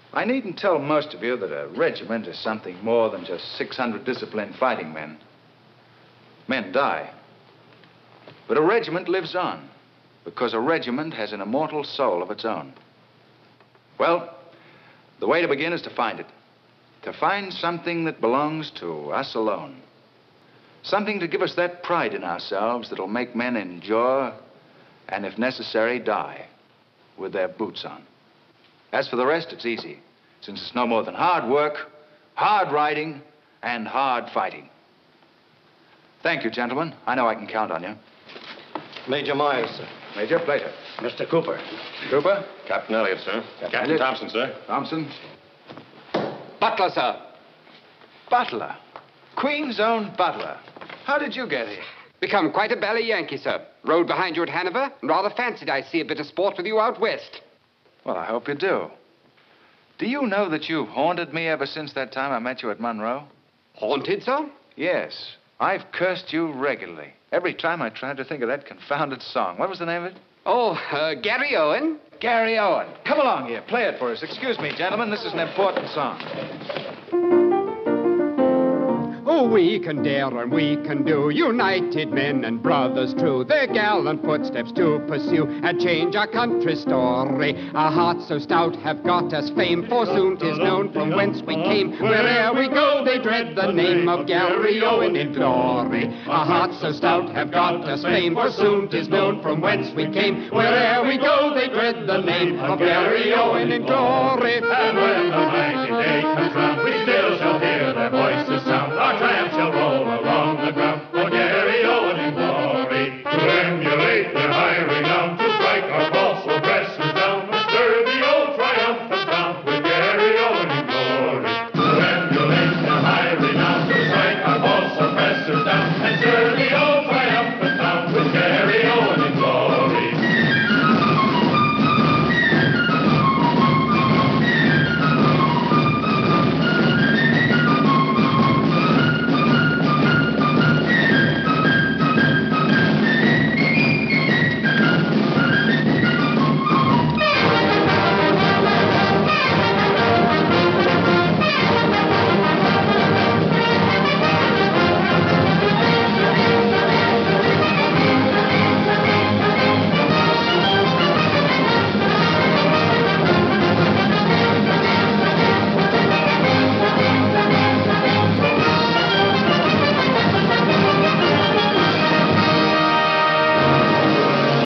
I needn't tell most of you that a regiment is something more than just 600 disciplined fighting men. Men die. But a regiment lives on, because a regiment has an immortal soul of its own. Well, the way to begin is to find it. To find something that belongs to us alone. Something to give us that pride in ourselves that'll make men endure and, if necessary, die with their boots on. As for the rest, it's easy, since it's no more than hard work, hard riding, and hard fighting. Thank you, gentlemen. I know I can count on you. Major Myers, sir. Major Plater. Mr. Cooper. Cooper? Captain Elliott, sir. Captain Elliott. Thompson, sir. Thompson. Butler, sir. Butler. Queen's own butler. How did you get here? Become quite a bally Yankee, sir. Rode behind you at Hanover, and rather fancied I see a bit of sport with you out west. Well, I hope you do. Do you know that you've haunted me ever since that time I met you at Monroe? Haunted, sir? Yes. I've cursed you regularly. Every time I tried to think of that confounded song. What was the name of it? Oh, Garryowen. Garryowen. Come along here. Play it for us. Excuse me, gentlemen. This is an important song. Oh, we can dare and we can do, united men and brothers true, their gallant footsteps to pursue and change our country's story. Our hearts so stout have got us fame, for soon 'tis known from whence we came. Where'er we go, they dread the name of Garryowen in glory. Our hearts so stout have got us fame, for soon 'tis known from whence we came. Where'er we go, they dread the name of Garryowen in glory.